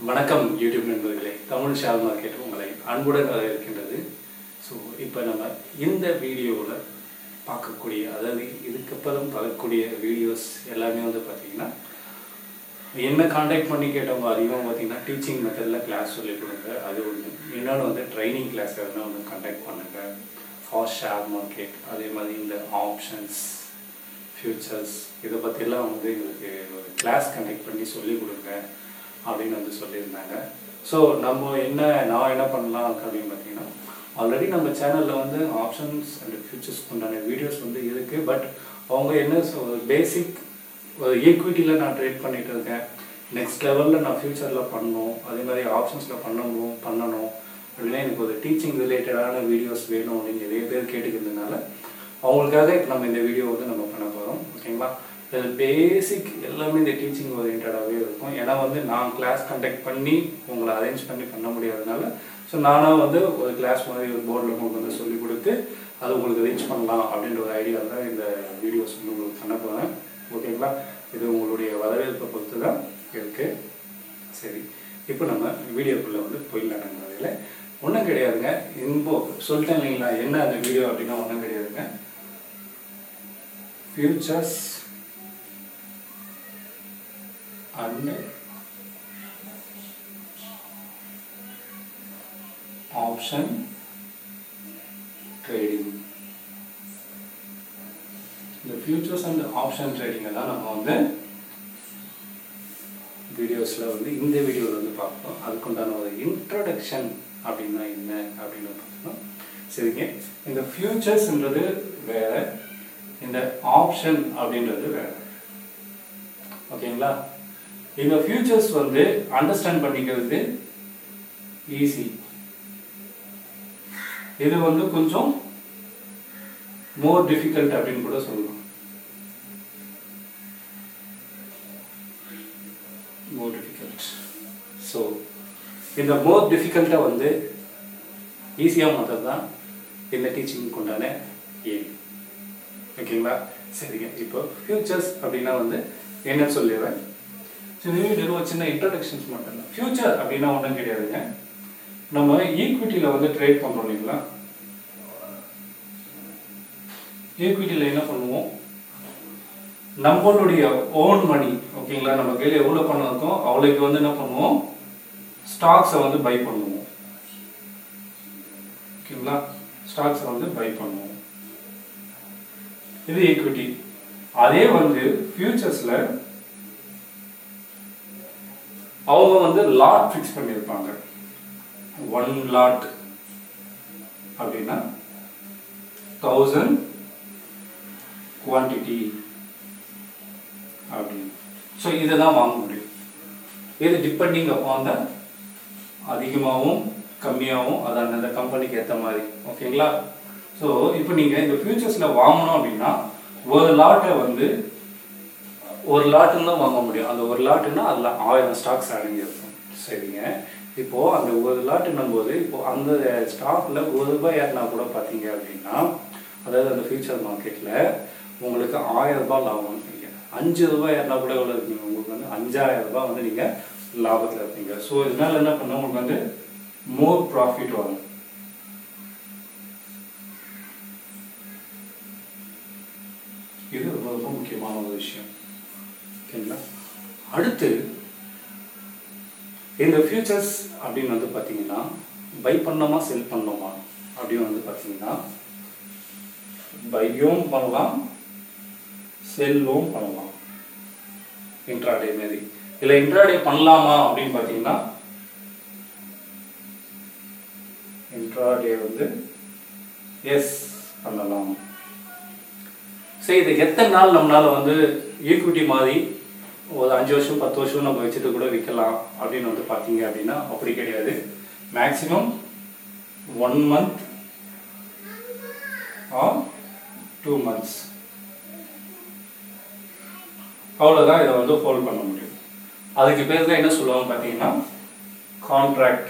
வணக்கம் யூடியூப் நண்பர்களே, Tamil share market உங்களை அன்புடன் வரவேற்கின்றது. ஸோ இப்போ நம்ம இந்த வீடியோவில் பார்க்கக்கூடிய, அதாவது இதுக்கப்புறம் வரக்கூடிய வீடியோஸ் எல்லாமே வந்து பார்த்திங்கன்னா, என்ன காண்டாக்ட் பண்ணி கேட்டவங்க அதிகமாக பார்த்திங்கன்னா டீச்சிங் மெத்தடில் கிளாஸ் சொல்லிக் கொடுங்க, அது ஒன்று. இன்னொன்று வந்து ட்ரைனிங் கிளாஸ் எதுனா வந்து காண்டாக்ட் பண்ணுங்கள். ஃபாஸ்ட் ஷேர் மார்க்கெட், அதே மாதிரி இந்த ஆப்ஷன்ஸ், ஃபியூச்சர்ஸ், இதை பற்றியெல்லாம் வந்து எங்களுக்கு ஒரு கிளாஸ் கண்டக்ட் பண்ணி சொல்லிக் கொடுங்க அப்படின்னு வந்து சொல்லியிருந்தாங்க. ஸோ நான் என்ன பண்ணலாம் அப்படின்னு பார்த்தீங்கன்னா, ஆல்ரெடி நம்ம சேனலில் வந்து ஆப்ஷன்ஸ் அண்ட் ஃபியூச்சர்ஸ்க்கு உண்டான வீடியோஸ் வந்து இருக்குது. பட் அவங்க என்ன பேசிக் ஈக்விட்டியில் நான் ட்ரேட் பண்ணிகிட்டு இருக்கேன், நெக்ஸ்ட் லெவலில் நான் ஃப்யூச்சரில் பண்ணணும், அதே மாதிரி ஆப்ஷன்ஸில் பண்ணணும் அப்படின்னா எனக்கு ஒரு டீச்சிங் ரிலேட்டடான வீடியோஸ் வேணும் அப்படின்னு நிறைய பேர் கேட்டுக்கிறதுனால அவங்களுக்காக இப்போ நம்ம இந்த வீடியோ வந்து நம்ம பண்ண போகிறோம். ஓகேங்களா? இது பேசிக் எல்லாமே இந்த டீச்சிங் ஓரியன்டாகவே இருக்கும். ஏன்னா வந்து நான் கிளாஸ் கண்டக்ட் பண்ணி உங்களை அரேஞ்ச் பண்ண முடியாதனால, ஸோ நானாக வந்து ஒரு கிளாஸ் மாதிரி ஒரு போர்டில் உங்களுக்கு வந்து சொல்லிக் கொடுத்து அது உங்களுக்கு ரீச் பண்ணலாம் அப்படின்ற ஒரு ஐடியாவில் தான் இந்த வீடியோஸ் வந்து உங்களுக்கு பண்ண போகிறேன். ஓகேங்களா? இது உங்களுடைய வரவேற்பை பொறுத்து தான் இருக்குது. சரி, இப்போ நம்ம வீடியோக்குள்ளே வந்து போயிடலாம். வகையில் ஒன்றும் கிடையாதுங்க. சொல்லிட்டேன் இல்லைங்களா, என்ன அந்த வீடியோ அப்படின்னா ஒன்றும் கிடையாதுங்க. Futures and option trading. இந்த ஃபியூச்சர்ஸ் அண்ட் ஆப்ஷன் ட்ரேடிங்கை தான் நம்ம வந்து வீடியோஸில் வந்து இந்த வீடியோவில் வந்து பார்ப்போம். அதுக்குண்டான ஒரு இன்ட்ரடக்ஷன் அப்படின்னா என்ன அப்படின்னு பார்க்கணும். சரிங்க, இந்த ஃபியூச்சர்ஸ்ன்றது வேற, இந்த ஆப்ஷன் அப்படின்றது வேற. ஓகேங்களா? இந்த ஃபியூச்சர்ஸ் வந்து அண்டர்ஸ்டாண்ட் பண்ணிக்கிறது ஈஸி, இது வந்து கொஞ்சம் மோர் டிஃபிகல்ட் அப்படின்னு கூட சொல்லலாம். More difficult. ஸோ இந்த மோர் டிஃபிகல்ட்டை வந்து ஈஸியாக மாற்றது தான் இந்த டீச்சிங்க்கு உண்டான எய்ம். ஓகேங்களா? சரிங்க, இப்போ ஃபியூச்சர்ஸ் அப்படின்னா வந்து என்னன்னு சொல்லிடுறேன். ஒரு சின்ன இன்ட்ரடக்ஷன்ஸ் மட்டும் தான். ஃபியூச்சர் அப்படின்னா ஒன்றும் கிடையாதுங்க. நம்ம ஈக்விட்டியில் வந்து ட்ரேட் பண்ணுறோம் இல்லைங்களா, ஈக்விட்டியில் என்ன பண்ணுவோம், நம்மளுடைய ஓன் மணி, ஓகேங்களா, நம்ம கையில் எவ்வளோ பணம் இருக்கோம் அவ்வளோக்கு வந்து என்ன பண்ணுவோம், ஸ்டாக்ஸை வந்து பை பண்ணுவோம். ஓகேங்களா? ஸ்டாக்ஸை வந்து பை பண்ணுவோம். இது ஈக்விட்டி. அதே வந்து ஃபியூச்சர்ஸில் அவங்க வந்து லாட் ஃபிக்ஸ் பண்ணியிருப்பாங்க. 1 லாட் அப்படின்னா 1000 குவான்டிட்டி அப்படின்னு. ஸோ இதை தான் வாங்க முடியும். இது டிபெண்டிங் அப்பான் த அதிகமாகவும் கம்மியாகவும் அது அந்த கம்பெனிக்கு ஏற்ற மாதிரி. ஓகேங்களா? ஸோ இப்போ நீங்கள் இந்த ஃபியூச்சர்ஸில் வாங்கணும் அப்படின்னா ஒரு லாட்டை வந்து ஒரு லாட்டுன்னு தான் வாங்க முடியும். அந்த ஒரு லாட்டுன்னா அதில் 1000 ஸ்டாக்ஸ் அடங்கியிருக்கும். சரிங்க, இப்போது அந்த ஒரு லாட்டுன்னும் போது இப்போது அந்த ஸ்டாக்கில் ₹1 ஏறினா கூட பார்த்தீங்க அப்படின்னா, அதாவது அந்த ஃபியூச்சர் மார்க்கெட்டில் உங்களுக்கு ₹1000 லாபம் இருப்பீங்க. ₹5 ஏறினா கூட எவ்வளோ இருப்பீங்க, உங்களுக்கு வந்து ₹5000 வந்து நீங்கள் லாபத்தில் இருப்பீங்க. ஸோ இதனால் என்ன பண்ணால் உங்களுக்கு வந்து மோர் ப்ராஃபிட் வரும். இது ரொம்ப ரொம்ப முக்கியமான ஒரு விஷயம். ஓகேங்களா? அடுத்து இந்த ஃபியூச்சர்ஸ் அப்படின்னு வந்து பார்த்தீங்கன்னா, பை பண்ணோமா செல் பண்ணோமா அப்படின்னு வந்து பார்த்தீங்கன்னா, பையும் பண்ணலாம் செல்லும் பண்ணலாம். இன்ட்ராடே மாரி இல்லை, இன்ட்ராடே பண்ணலாமா அப்படின்னு பார்த்தீங்கன்னா, இன்ட்ராடே வந்து எஸ் பண்ணலாம். சரி, இது எத்தனை நாள் நம்மளால வந்து ஈக்விட்டி மாதிரி ஒரு 5 வருஷம் 10 வருஷம் நம்ம வச்சுட்டு கூட விற்கலாம் அப்படின்னு வந்து பார்த்தீங்க அப்படின்னா அப்படி கிடையாது. மேக்ஸிமம் 1 மந்த் ஆர் 2 months அவ்வளோதான் இதை வந்து ஹோல்ட் பண்ண முடியும். அதுக்கு பேர் தான் என்ன சொல்லுவாங்க பார்த்தீங்கன்னா கான்ட்ராக்ட்.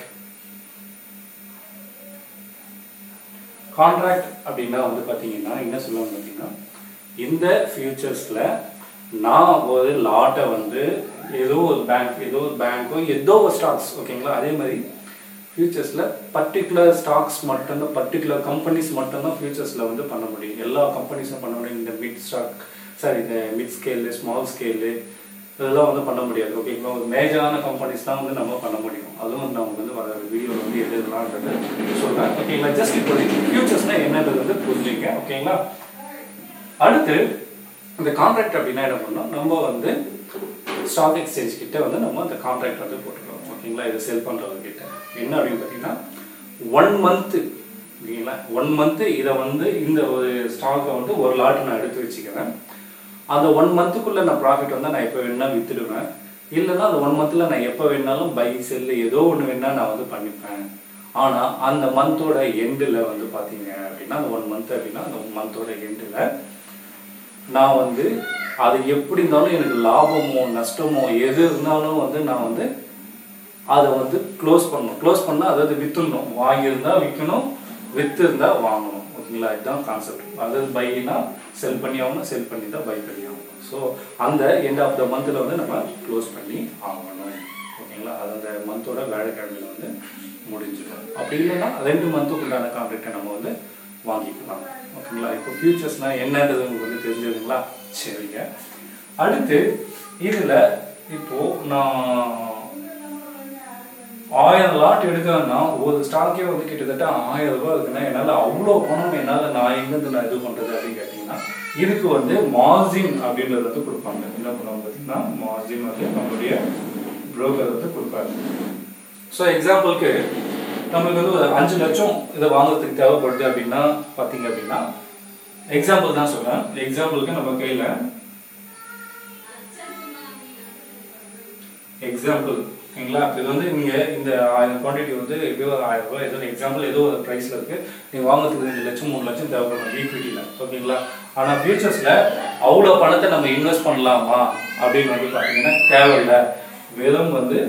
கான்ட்ராக்ட் அப்படின்னா வந்து பார்த்தீங்கன்னா என்ன சொல்லுவாங்க பார்த்தீங்கன்னா, இந்த ஃபியூச்சர்ஸில் நான் ஒரு லாட்டை வந்து ஏதோ ஒரு பேங்க்கோ ஏதோ ஒரு ஸ்டாக்ஸ் ஓகேங்களா. அதே மாதிரி ஃபியூச்சர்ஸில் பர்டிகுலர் ஸ்டாக்ஸ் மட்டும்தான், பர்டிகுலர் கம்பெனிஸ் மட்டும்தான் ஃபியூச்சர்ஸில் வந்து பண்ண முடியும். எல்லா கம்பெனிஸும் பண்ண முடியும். இந்த இந்த மிட் ஸ்கேலு, ஸ்மால் ஸ்கேலு இதெல்லாம் வந்து பண்ண முடியாது ஓகேங்களா. ஒரு மேஜரான கம்பெனிஸ் தான் வந்து நம்ம பண்ண முடியும். அதுவும் வந்து நமக்கு வந்து வர வீடியோவில் வந்து எது எதுலான்றது சொல்கிறேன் ஓகேங்களா. ஜஸ்ட் இப்போ ஃபியூச்சர்ஸ்னால் என்னன்றது வந்து புரிஞ்சுங்க ஓகேங்களா. அடுத்து இந்த கான்ட்ராக்ட் அப்படின்னா என்ன பண்ணோம், நம்ம வந்து ஸ்டாக் எக்ஸ்சேஞ்ச் கிட்ட வந்து நம்ம அந்த கான்ட்ராக்ட் வந்து போட்டுக்கிறோம் ஓகேங்களா. இதை செல் பண்ணுறவர்கிட்ட என்ன அப்படின்னு பார்த்தீங்கன்னா 1 மந்த்து ஓகேங்களா. 1 மந்த்து இதை வந்து இந்த ஒரு ஸ்டாக்கை வந்து ஒரு லாட் நான் எடுத்து வச்சுக்கிறேன். அந்த 1 மந்த்துக்குள்ளே நான் ப்ராஃபிட் வந்து நான் எப்போ வேணால் விற்றுடுவேன். இல்லைன்னா அந்த 1 மந்தில் நான் எப்போ வேணாலும் பை செல்லு ஏதோ ஒன்று வேணால் நான் வந்து பண்ணிப்பேன். ஆனால் அந்த மந்தோட எண்டில் வந்து பார்த்தீங்க அப்படின்னா அந்த 1 மந்த் அப்படின்னா அந்த மந்தோட எண்டில் நான் வந்து அது எப்படி இருந்தாலும் எனக்கு லாபமோ நஷ்டமோ எது இருந்தாலும் வந்து நான் வந்து அதை வந்து க்ளோஸ் பண்ணால் அதாவது விற்றுடணும். வாங்கியிருந்தா விற்கணும், விற்று இருந்தால் வாங்கணும் ஓகேங்களா. இதுதான் கான்செப்ட். அதாவது பைனா செல் பண்ணி ஆகணும், செல் பண்ணி தான் பை பண்ணி ஆகணும். ஸோ அந்த எண்ட் ஆஃப் த மந்தில் வந்து நம்ம க்ளோஸ் பண்ணி ஆகணும் ஓகேங்களா. அது அந்த மந்தோட வேலைக்கிழமையில் வந்து முடிஞ்சிடும். அப்படி இல்லைன்னா 2 மந்த்துக்குண்டான கான்ட்ராக்டை நம்ம வந்து வாங்கிக்கலாம் ஓகேங்களா. இப்போ ஃபியூச்சர்ஸ்னால் என்னன்றது உங்களுக்கு வந்து தெரிஞ்சதுங்களா. சரிங்க. அடுத்து இதில் இப்போது நான் 1000 லாட் எடுக்கிறேன்னா ஒரு ஸ்டாக்கே வந்து கிட்டத்தட்ட 1000 ரூபா இருக்குன்னா என்னால் அவ்வளோ பணம் நான் எங்கேருந்து நான் இது பண்ணுறது அப்படின்னு கேட்டிங்கன்னா இதுக்கு வந்து மார்ஜின் அப்படின்றது வந்து கொடுப்பாங்க. என்ன பண்ணுவாங்க பார்த்தீங்கன்னா மார்ஜின் வந்து நம்மளுடைய புரோக்கர் வந்து கொடுப்பாங்க. ஸோ எக்ஸாம்பிளுக்கு நம்மளுக்கு வந்து ஒரு 5 லட்சம் இதை வாங்குறதுக்கு தேவைப்படுது அப்படின்னா பார்த்தீங்க அப்படின்னா எக்ஸாம்பிள் தான் சொல்கிறேன். எக்ஸாம்பிளுக்கு நம்ம கையில் எக்ஸாம்பிள் ஓகேங்களா. இது வந்து நீங்கள் இந்த 1000 குவான்டிட்டி வந்து எப்படியோ 1000 ரூபாய் ஏதோ எக்ஸாம்பிள் ஏதோ ஒரு ப்ரைஸில் இருக்குது. நீங்கள் வாங்குறதுக்கு 2 லட்சம் 3 லட்சம் தேவைப்படும் ஈக்விட்டியில் ஓகேங்களா. ஆனால் ஃபியூச்சர்ஸில் அவ்வளோ பணத்தை நம்ம இன்வெஸ்ட் பண்ணலாமா அப்படின்னு வந்து பார்த்தீங்கன்னா தேவையில்லை. வெறும் வந்து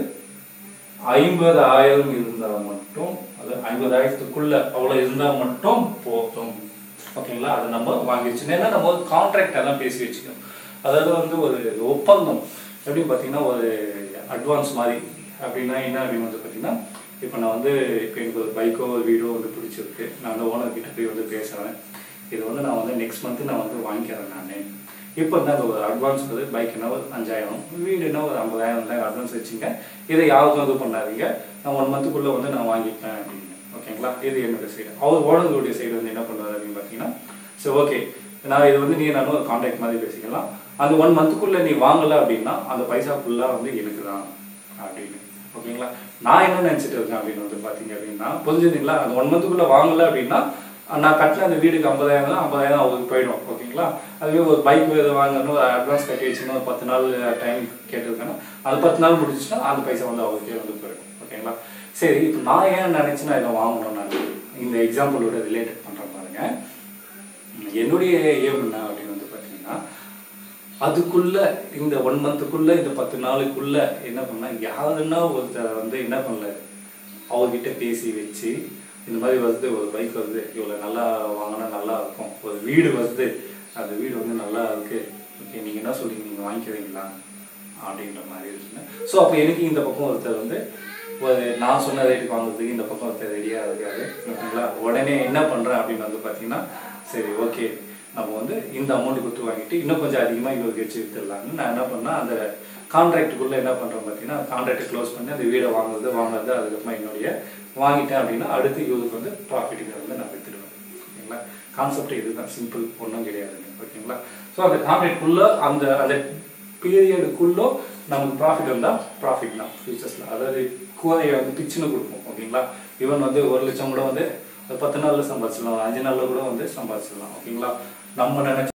50,000 இருந்தால் மட்டும், அது 50,000க்குள்ளே அவ்வளோ இருந்தால் மட்டும் போதும் ஓகேங்களா. அதை நம்ம வாங்கி வச்சுக்கணும். ஏன்னா நம்ம ஒரு கான்ட்ராக்ட் எல்லாம் பேசி வச்சுக்கணும். அதாவது வந்து ஒரு ஒப்பந்தம் எப்படின்னு பார்த்தீங்கன்னா ஒரு அட்வான்ஸ் மாதிரி அப்படின்னா என்ன அப்படின்னு வந்து பார்த்தீங்கன்னா இப்போ நான் வந்து இப்போ எனக்கு ஒரு பைக்கோ ஒரு வீடோ வந்து பிடிச்சிருக்கு. நான் அந்த ஓனர்கிட்ட போய் வந்து பேசுகிறேன். இது வந்து நான் வந்து நெக்ஸ்ட் மந்த்து நான் வந்து வாங்கிக்கிறேன். நான் இப்போ வந்து அந்த ஒரு அட்வான்ஸ் வந்து பைக்குன்னா ஒரு 5000, வீடுன்னா ஒரு 50,000 தான் அட்வான்ஸ் வச்சுங்க. இதை யாருக்கும் இது பண்ணாதீங்க, நான் 1 மந்த்துக்குள்ளே வந்து நான் வாங்கிப்பேன் அப்படின்னு ஓகேங்களா. இது என்னோட சைடு. அவர் ஓனருடைய சைடு வந்து என்ன பண்ணுவார் அப்படின்னு பார்த்தீங்கன்னா சரி ஓகே நான் இது வந்து நானும் ஒரு கான்ட்ராக்ட் மாதிரி பேசிக்கலாம். அந்த 1 மந்த்துக்குள்ளே நீ வாங்கலை அப்படின்னா அந்த பைசா ஃபுல்லாக வந்து எனக்கு தான் அப்படின்னு ஓகேங்களா. நான் என்ன நினச்சிட்டு இருக்கேன் அப்படின்னு வந்து பார்த்தீங்க அப்படின்னா புரிஞ்சுதுங்களா. அந்த 1 மந்த்துக்குள்ளே வாங்கலை அப்படின்னா நான் கட்டின அந்த வீடுக்கு 50,000 தான், 50,000 அவருக்கு போயிடும் ஓகேங்களா. அதுவே ஒரு பைக் இது வாங்கணும், ஒரு அட்வான்ஸ் கட்டி வச்சுன்னா ஒரு 10 நாள் டைம் கேட்டிருக்கேன்னா அது 10 நாள் முடிச்சுன்னா அந்த பைசா வந்து அவருக்கே வந்து போயிடும் ஓகேங்களா. சரி இப்போ நான் ஏன் நினச்சி நான் இதை வாங்கணும், நான் இந்த எக்ஸாம்பிளோட ரிலேட்டட் பண்ணுறேன் பாருங்க. என்னுடைய ஏம் என்ன அப்படின்னு வந்து பார்த்தீங்கன்னா அதுக்குள்ள இந்த 1 மந்த்துக்குள்ள இந்த 10 நாளுக்குள்ள என்ன பண்ணா யாருன்னா ஒருத்தர் வந்து என்ன பண்ணல அவர்கிட்ட பேசி வச்சு இந்த மாதிரி வருது, ஒரு பைக் வருது, இவ்வளோ நல்லா வாங்கினா நல்லா இருக்கும், ஒரு வீடு வருது, அந்த வீடு வந்து நல்லா இருக்கு ஓகே நீங்கள் என்ன சொல்றீங்க நீங்கள் வாங்கிக்கிறீங்களா அப்படின்ற மாதிரி இருக்குங்க. ஸோ அப்போ எனக்கு இந்த பக்கம் ஒருத்தர் வந்து ஒரு நான் சொன்ன ரேட்டுக்கு வாங்குறதுக்கு இந்த பக்கம் ஒருத்தர் ரெடியாக இருக்காரு ஓகேங்களா. உடனே என்ன பண்ணுறேன் அப்படின்னு வந்து பார்த்தீங்கன்னா சரி ஓகே நம்ம வந்து இந்த அமௌண்ட் கொடுத்து வாங்கிட்டு இன்னும் கொஞ்சம் அதிகமாக இவருக்கு வச்சு வித்துடலாம்னு நான் என்ன பண்ணேன் அந்த கான்ட்ராக்டுக்குள்ளே என்ன பண்ணுறோம் பார்த்தீங்கன்னா கான்ட்ராக்டை க்ளோஸ் பண்ணி அந்த வீடை வாங்குறது அதுக்கப்புறமா என்னுடைய வாங்கிட்டேன் அப்படின்னா அடுத்து இவருக்கு வந்து ப்ராஃபிட்டுக்கு வந்து நான் வித்துடுவேன் ஓகேங்களா. கான்செப்ட் இதுதான், சிம்பிள், ஒன்றும் கிடையாதுங்க ஓகேங்களா. ஸோ அந்த கான்ட்ராக்டுக்குள்ளே அந்த அந்த பீரியடுக்குள்ளே நமக்கு ப்ராஃபிட் வந்தால் ப்ராஃபிட் தான் ஃபியூச்சர்ஸில். அதாவது கூரையை வந்து பிச்சுன்னு கொடுப்போம் ஓகேங்களா. ஈவன் வந்து 1 லட்சம் கூட வந்து 10 நாளில் சம்பாதிச்சிடலாம், 5 நாளில் கூட வந்து சம்பாதிச்சிடலாம் ஓகேங்களா. நம்ம நினைச்ச